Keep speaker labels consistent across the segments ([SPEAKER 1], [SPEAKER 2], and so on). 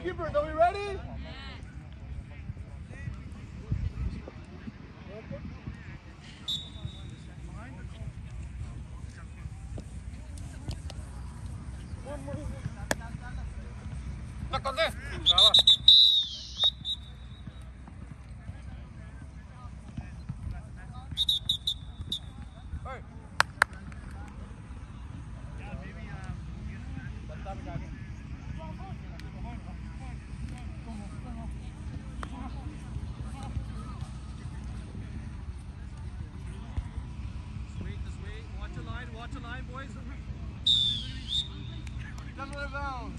[SPEAKER 1] Goalkeepers, are we ready?
[SPEAKER 2] Con đi. Bravo.
[SPEAKER 3] Watch the line, boys.
[SPEAKER 1] Double it down.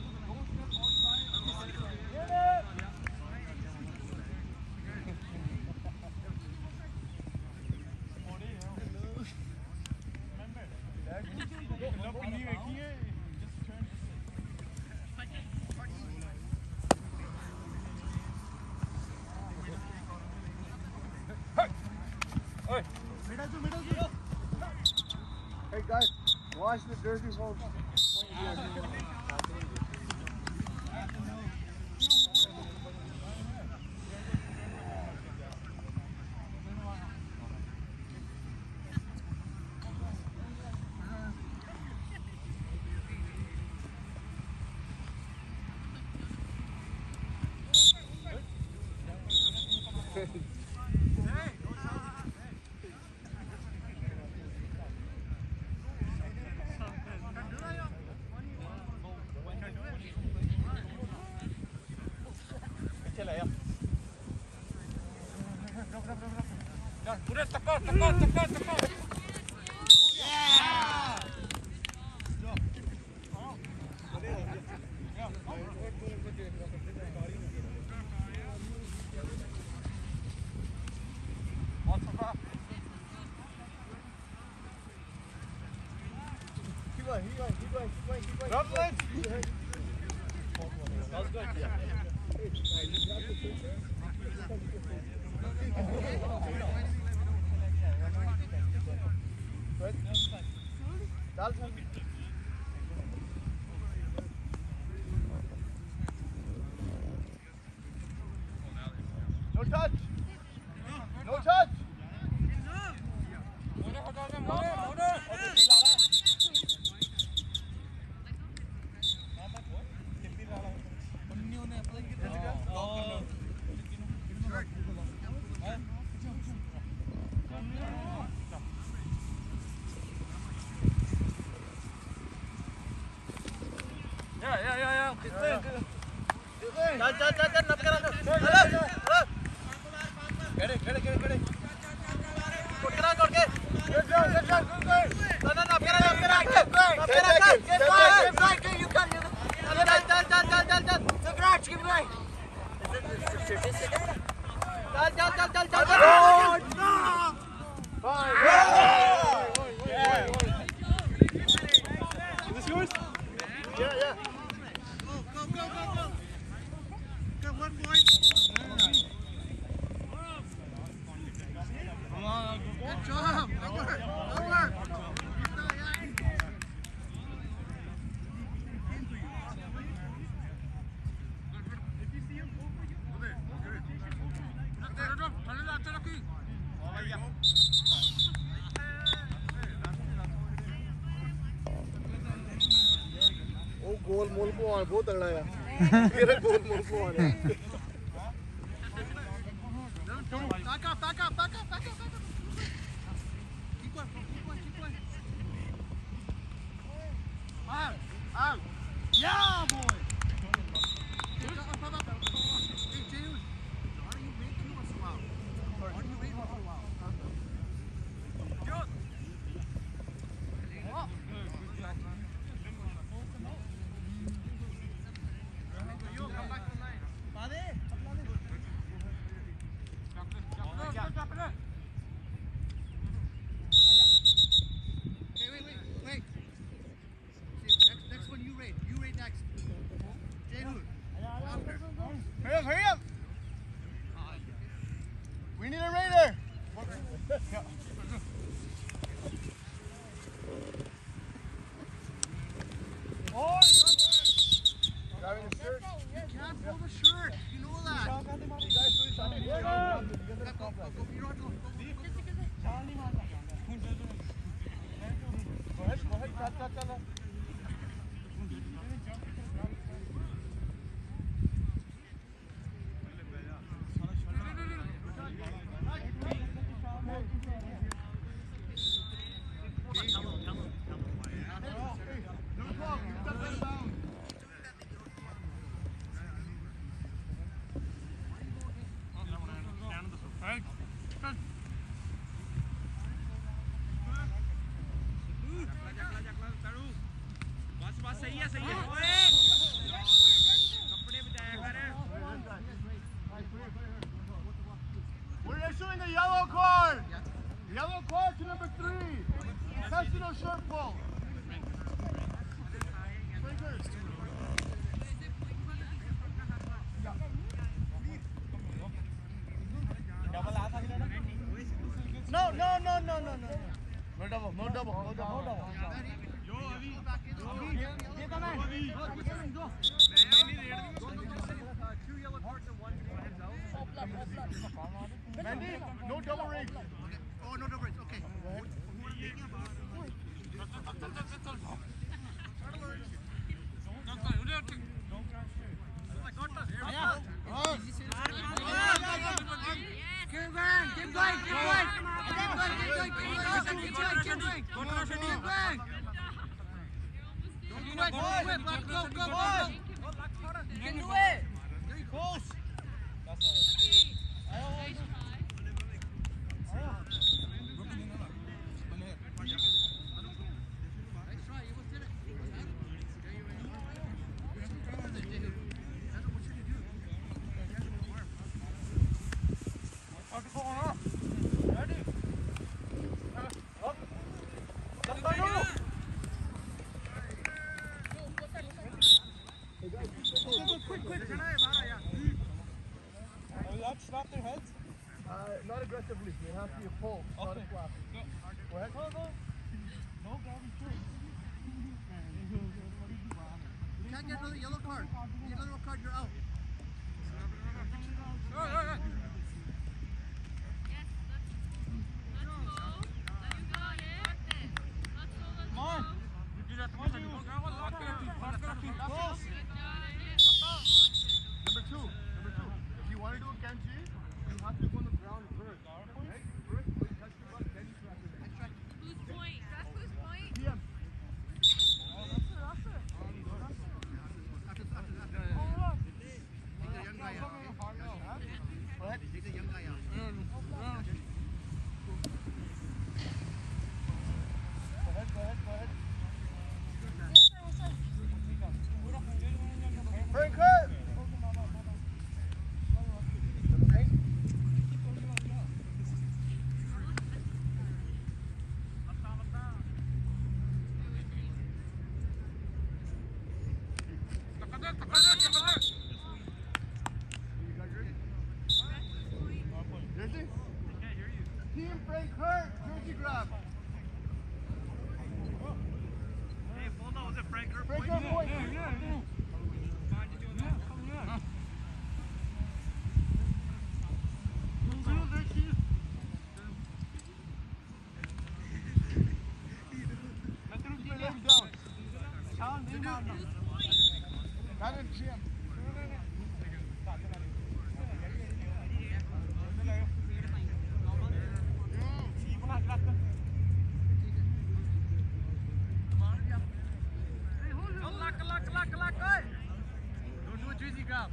[SPEAKER 1] Hey guys, watch the dirty folks.
[SPEAKER 2] Udah tekan.
[SPEAKER 1] Keep going.
[SPEAKER 2] Drop legs.
[SPEAKER 1] That was good, yeah. No touch. No touch.
[SPEAKER 2] Yeah.
[SPEAKER 1] ਚੱਲ ਨੱਪ ਕਰਾ Get it. Good K Good job. ਨੱਪ ਕਰਾ You can. ਚੱਲ The garage, keep going. ਚੱਲ Is this yours? Yeah. Go. Got 1 point. Good job. Good work. ਉਹ ਗੋਲ ਮੁੱਲ ਪਵਾਉਣ ਬਹੁਤ ਤਗੜਾ ਆ ਮੇਰੇ ਗੋਲ ਮੁੱਲ ਪਵਾਉਣ Back up. Keep going. Out. Yeah, boy. Hey, James. Why don't you wait once in a while? Come back tonight.
[SPEAKER 3] बस सही है सही है कपड़े बचाया कर
[SPEAKER 1] We're issuing a yellow card. Yellow card to number 3. Intentional short pull. No. No double.
[SPEAKER 3] Two yellow cards and one hands out
[SPEAKER 1] Mandy, no double race.
[SPEAKER 4] Oh, no double race. Okay.
[SPEAKER 1] Slap their heads? Not aggressively. It has to be a pull, not a slap. Go ahead. No, Gavin,
[SPEAKER 4] You can't get another yellow card. You get another yellow card, you're out.
[SPEAKER 1] Number two. If you want to do a Kenji, you have to go on the ground first. Right? First, when you touch the button, then you track it.
[SPEAKER 5] Whose point? That's whose point?
[SPEAKER 1] PM.
[SPEAKER 4] Take the young guy out.
[SPEAKER 1] Go ahead.
[SPEAKER 4] Take the young guy out.
[SPEAKER 1] Go ahead. Frank, cut! Jersey? Team Frank Hurt, jersey grab.
[SPEAKER 3] Hey, hold on, was it Frank or
[SPEAKER 1] Frank Hurt, point.
[SPEAKER 3] Luck, don't do a jersey grab.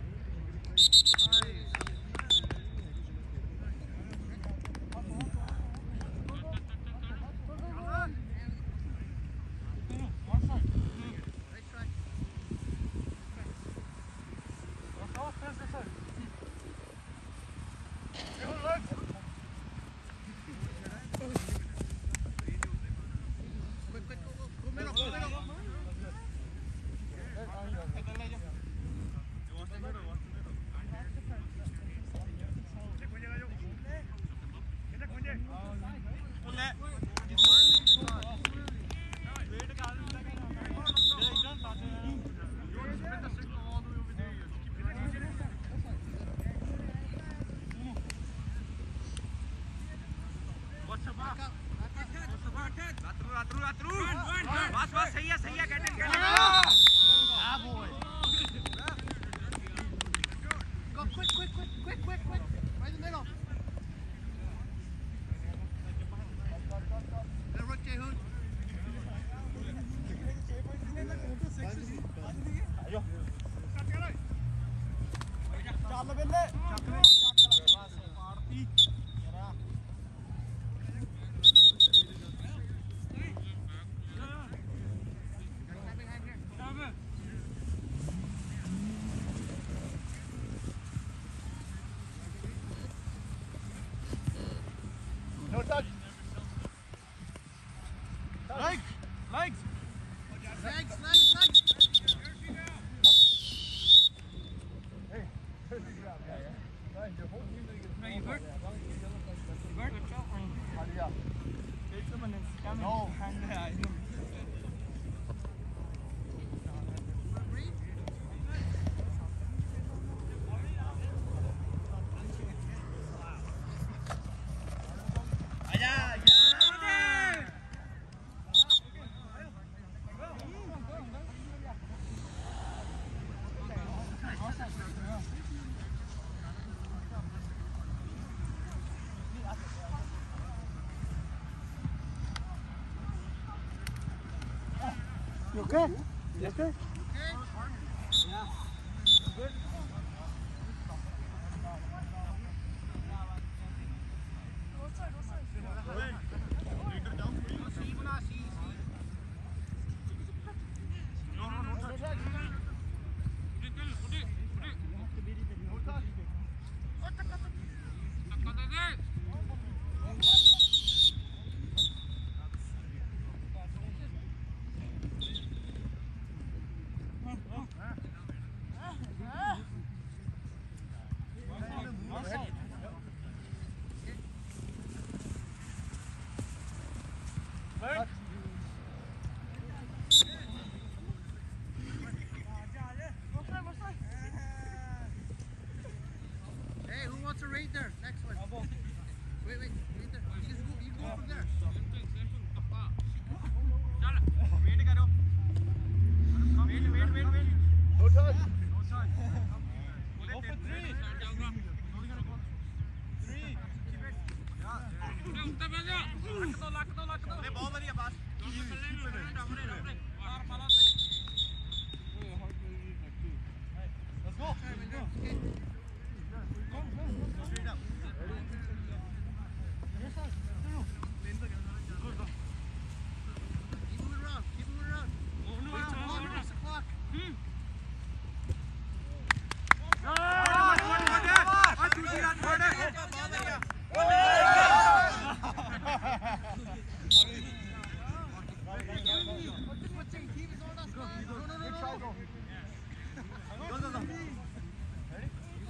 [SPEAKER 3] What's the bar? बस सही है get in.
[SPEAKER 1] Ah, boy.
[SPEAKER 4] Go quick. Right in the middle. Good work, Jaehoon.
[SPEAKER 1] No touch.
[SPEAKER 2] Legs.
[SPEAKER 4] Legs.
[SPEAKER 1] No.
[SPEAKER 2] You okay? You okay?
[SPEAKER 4] Hey, who wants to raid there? Next one. Wait, right there. You go from there.
[SPEAKER 3] Wait.
[SPEAKER 1] No touch.
[SPEAKER 2] Go for 3. Let's go.
[SPEAKER 4] Keep moving around. Wait the clock.
[SPEAKER 1] Go.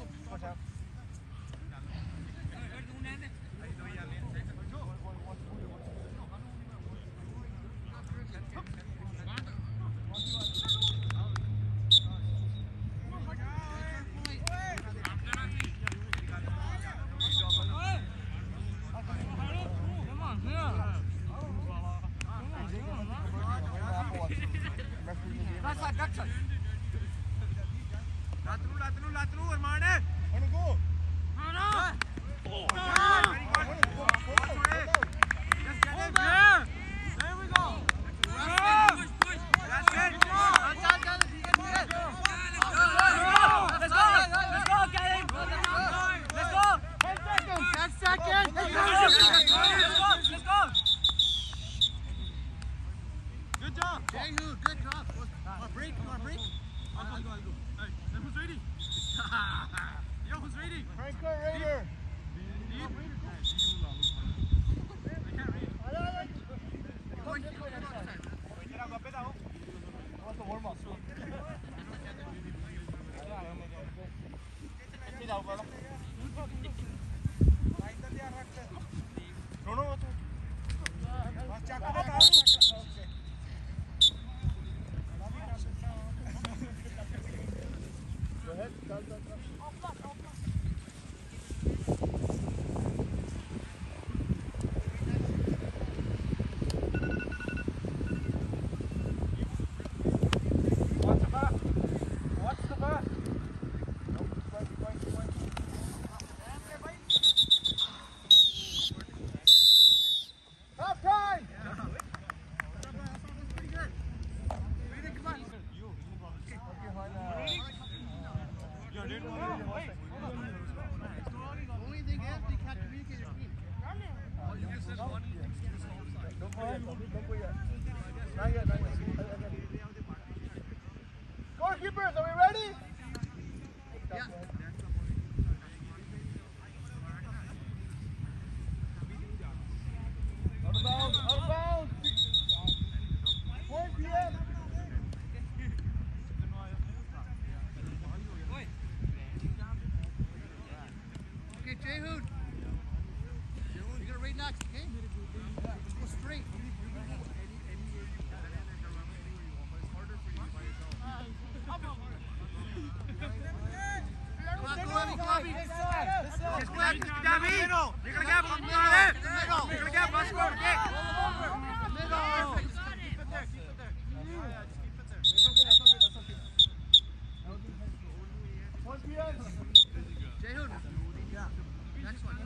[SPEAKER 1] Goalkeepers, are we ready?
[SPEAKER 4] Yeah.
[SPEAKER 1] Out of bounds, out of bounds. 4 p.m.
[SPEAKER 4] Okay, Jehud. You're gonna read next, okay? Go straight.
[SPEAKER 3] निकल गया बस छोड़ के
[SPEAKER 4] Jehud. Next one.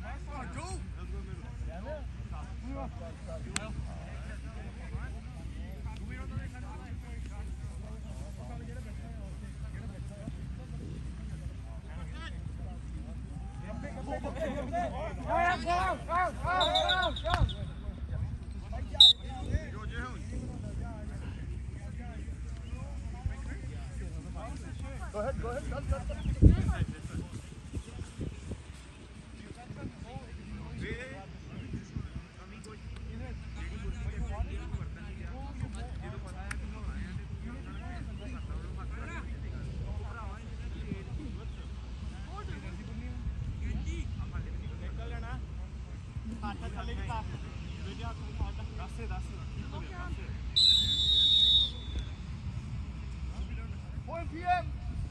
[SPEAKER 1] Go ahead, go ahead. Done. PM.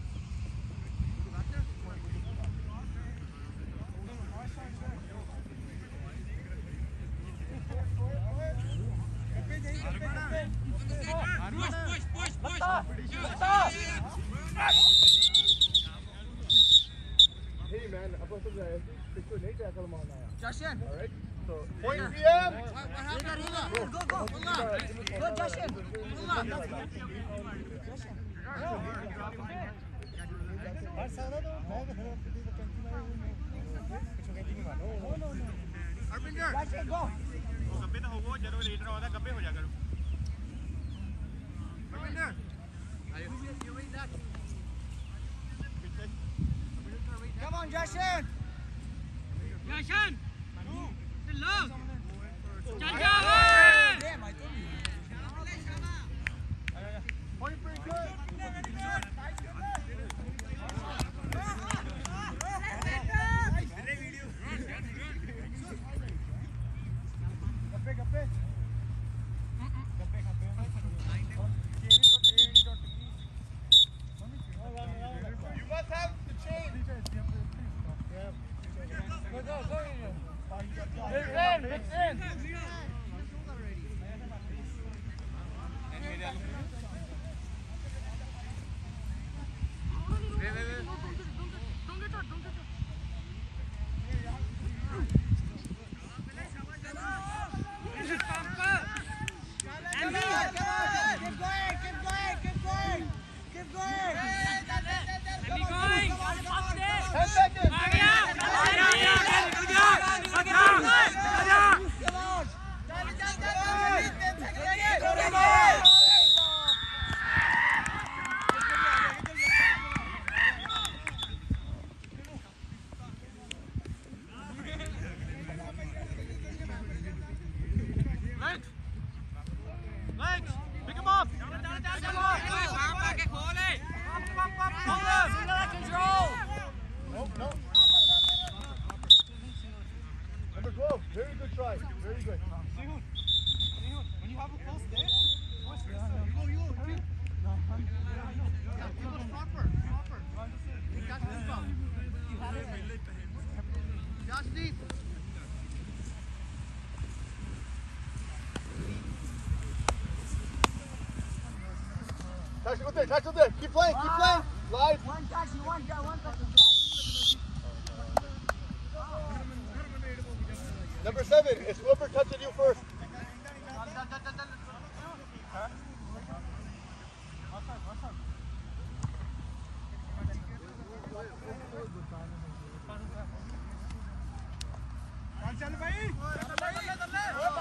[SPEAKER 1] Hey man, अपन सब जाए इसको नहीं tackle मारना है.
[SPEAKER 4] Justin.
[SPEAKER 1] All right. So point PM.
[SPEAKER 4] What happened? Go, Justin. Arvinder.
[SPEAKER 3] गब्बे तो हो जरूर लीडर होता गब्बे हो जा करो
[SPEAKER 4] Arvinder. You read that. Come on, Justin.
[SPEAKER 3] Yashan look चल जा
[SPEAKER 4] Damn, I told you.
[SPEAKER 1] Point pretty good. You must have the chain. It's in.
[SPEAKER 3] Legs pick him up
[SPEAKER 1] No. Number 12, very good try. Very good.
[SPEAKER 2] When you have a close day,
[SPEAKER 4] You go proper. You got this ball. Josh deep.
[SPEAKER 1] Touch it there. Keep playing. Live.
[SPEAKER 4] One touch.
[SPEAKER 1] Number 7, it's whoever touches you first.
[SPEAKER 2] चल भाई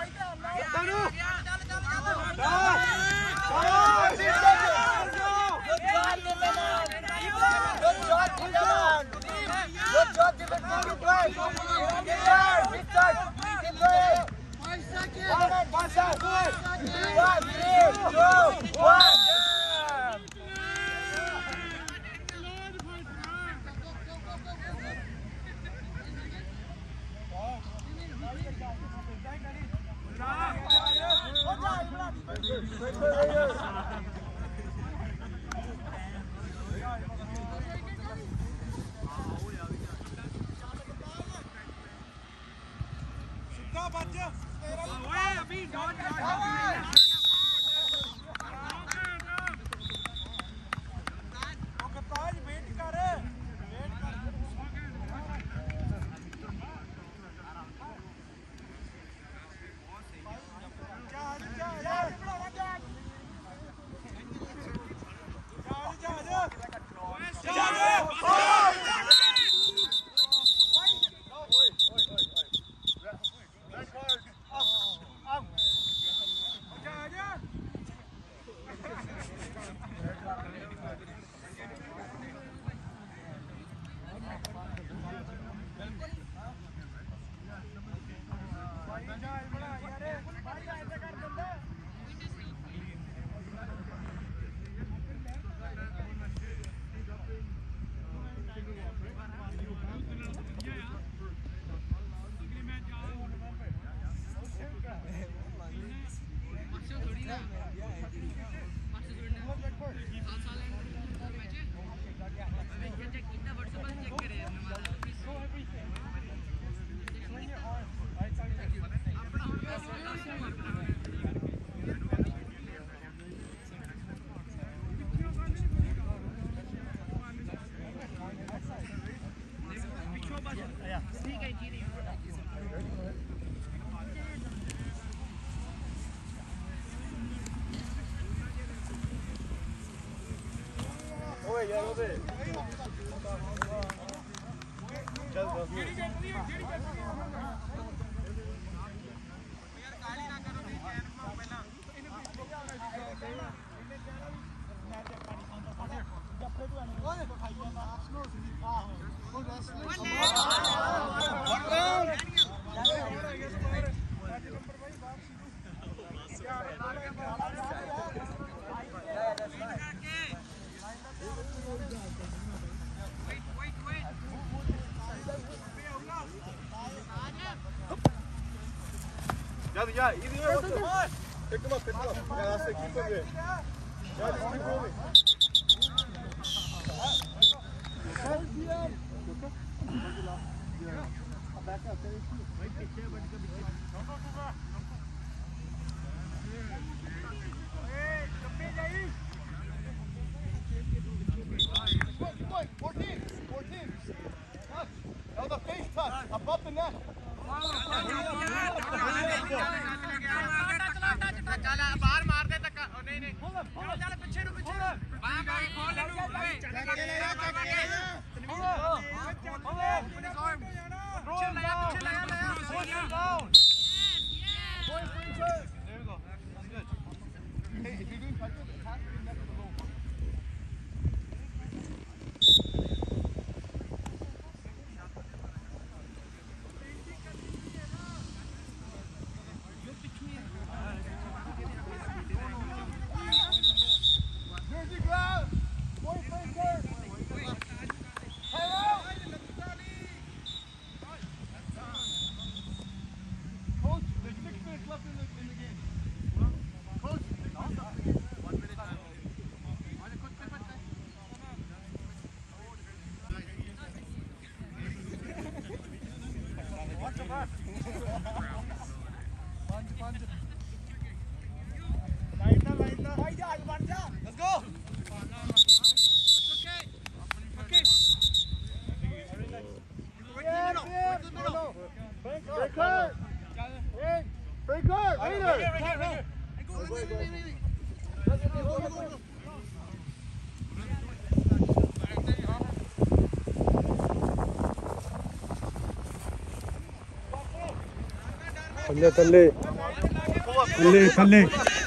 [SPEAKER 1] Yeah, either way, what's up? Pick them up, pick them up. Yeah, that's it, keep them there. Yeah, just keep moving. That was a face touch, above the net.
[SPEAKER 3] बाहर मार दे तक नहीं नहीं चल पीछे नु पीछे बाहर बाहर खोल ले
[SPEAKER 1] Hey, if you're doing touches, it has to be next to the low. Jersey ground! Point breaker! Hello! Coach, there's 6 minutes left in the game. Coach, 6 minutes left in the game. 1 minute time. Watch the back.
[SPEAKER 2] Let's go.
[SPEAKER 1] Breaker! Breaker! Leader! थल्ले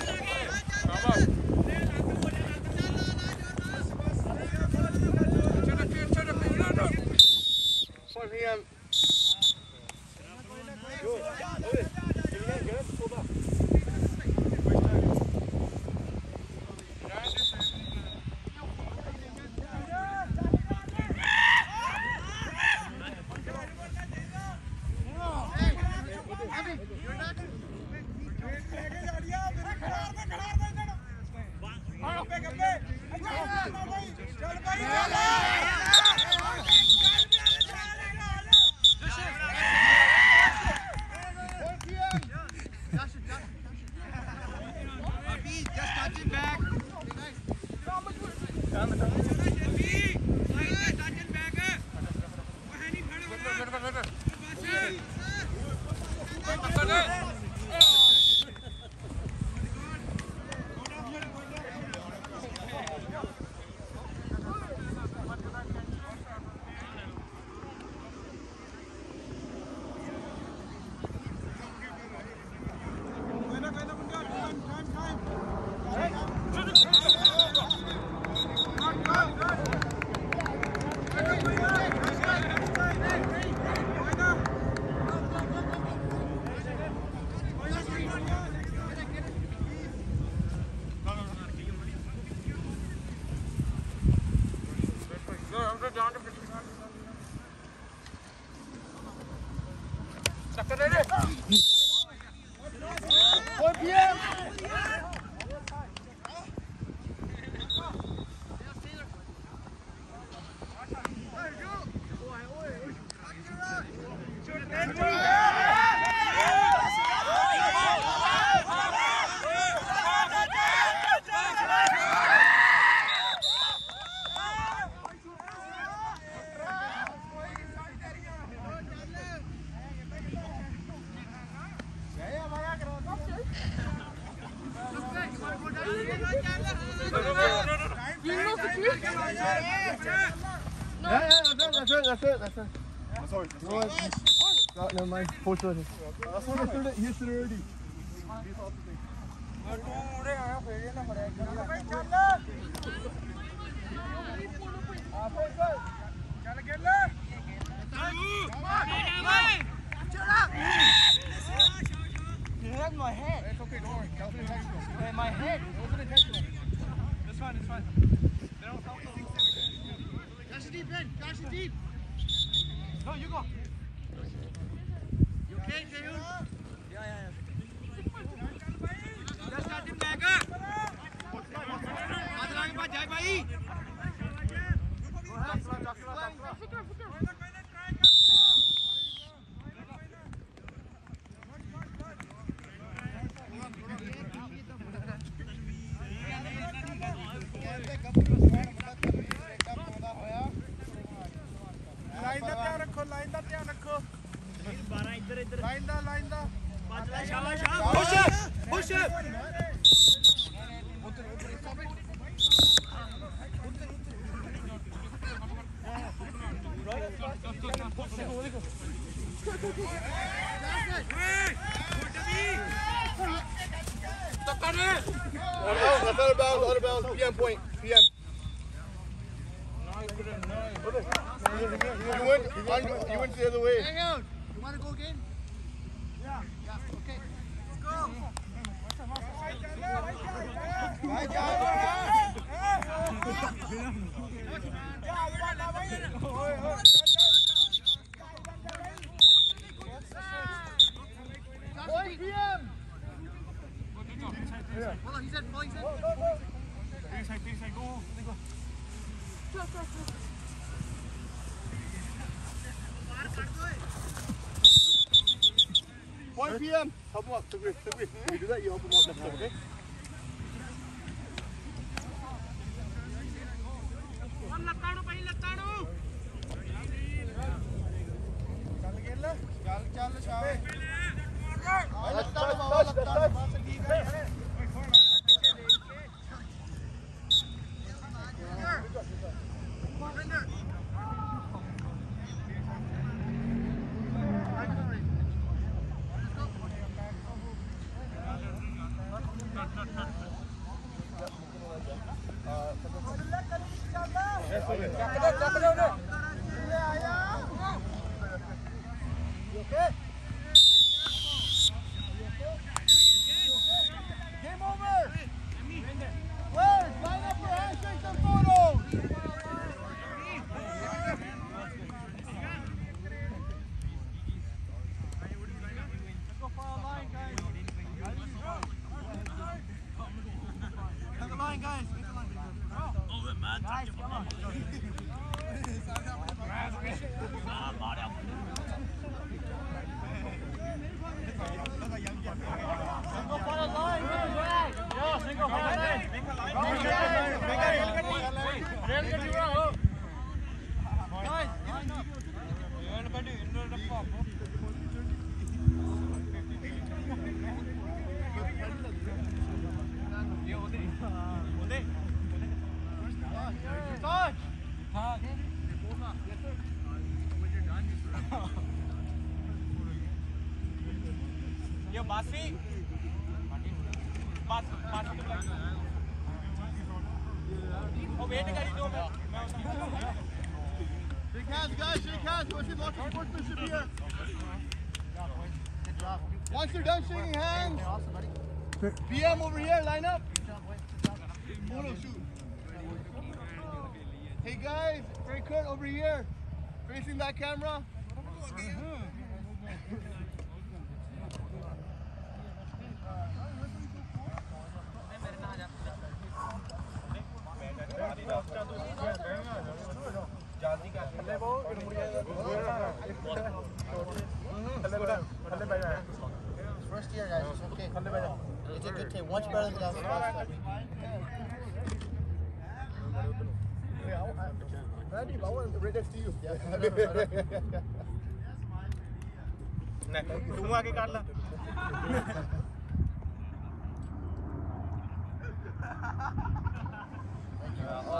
[SPEAKER 1] That's it. Sorry. No, never mind. Post it. That's what I said it yesterday already.
[SPEAKER 2] You hit my head.
[SPEAKER 1] It's okay, don't worry. That was intentional.
[SPEAKER 2] Hey, my head.
[SPEAKER 1] It wasn't intentional.
[SPEAKER 2] It's fine, it's fine. They don't help.
[SPEAKER 4] Cash it deep, Ben. Cash it deep.
[SPEAKER 2] No, you go.
[SPEAKER 4] You okay, Jayun?
[SPEAKER 2] Yeah.
[SPEAKER 3] Just start him back. Aaj lage baat jai bhai.
[SPEAKER 2] Line दा ध्यान रखो, line दा ध्यान रखो। 12 इधर line दा शाबाश push
[SPEAKER 1] That's out of bounds. PM point. PM. You went the other way.
[SPEAKER 4] Jayun, you want to go again? Yeah. Okay. Let's go. Hold on, he's in.
[SPEAKER 1] Point PM. Help him up. If you do that, you help him up next time, okay?
[SPEAKER 2] ਚੱਲ ਸ਼ਾਬਾਸ਼
[SPEAKER 1] okay? Game over. Players, line up for handshakes and photos.
[SPEAKER 2] Go for a line, guys. Get the line, guys. Get the line. Guys, come on. Single for the line, guys. Yeah, single for the line. Guys, line up. Touch. Yo, Basfi. Oh, wait, guys,
[SPEAKER 1] Shake hands, guys, shake hands. Let's see lots of sportsmanship here. Once you're done shaking hands, BM over here, line up. Photo shoot. Hey guys, Frank Kurt over here, facing that camera.
[SPEAKER 4] First year, guys. It's okay. It's a good team. Much better than last time.
[SPEAKER 1] Randy, I want to right next to you.
[SPEAKER 2] Này, đúng qua cái cắt là.